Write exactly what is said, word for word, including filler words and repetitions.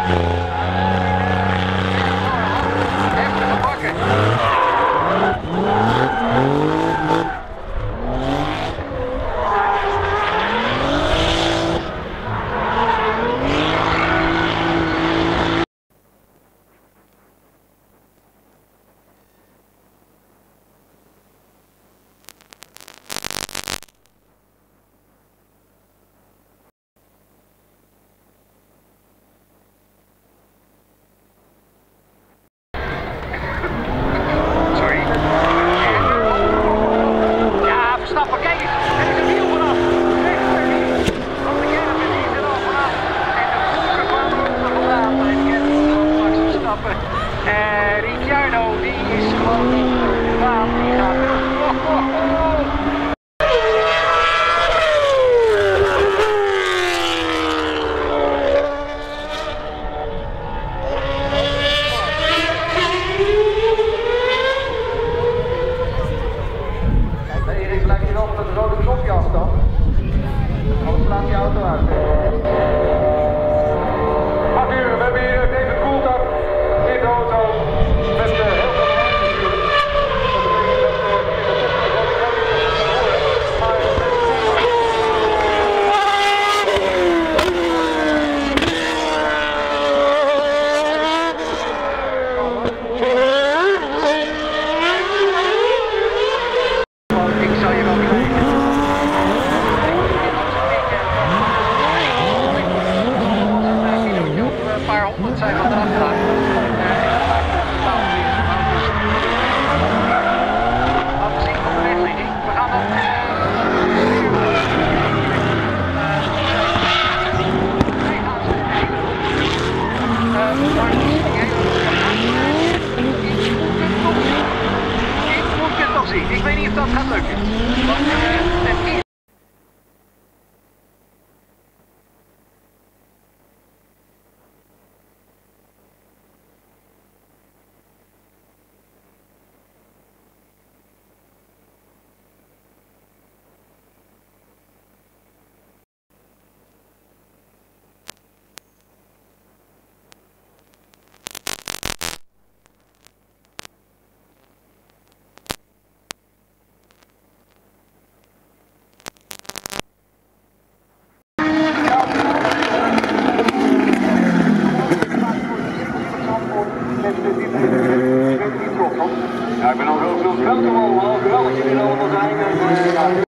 Heftige bakken. En Ricciardo, die is gewoon de baan, die gaat oh, oh, oh. Kijk, Erik, lijkt je wel met het rode knopje af dan? Anders slaat die auto uit. Acht uur, we hebben hier David Coulthard in de auto met uh, heel veel ruimte natuurlijk. Dat betekent dat uh, in de maar ik zal je wel krijgen. Een paar honderd zijn we eraf gedaan. Laten we zien van de wegligging. We gaan dan... Ik moet het nog zien. Ik weet niet of dat gaat lukken. Want het is... Ja, ik ben al heel veel geweldig allemaal, geweldig jullie allemaal zijn.